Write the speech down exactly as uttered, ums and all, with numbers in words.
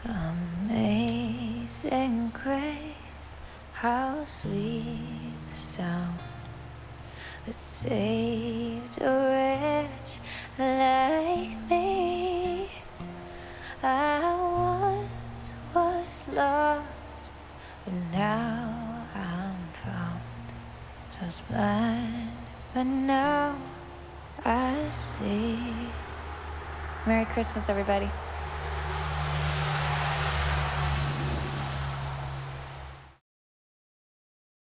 Amazing grace, how sweet the sound that saved a wretch like me. I once was lost, but now I'm found. Just blind, but now I see. Merry Christmas, everybody.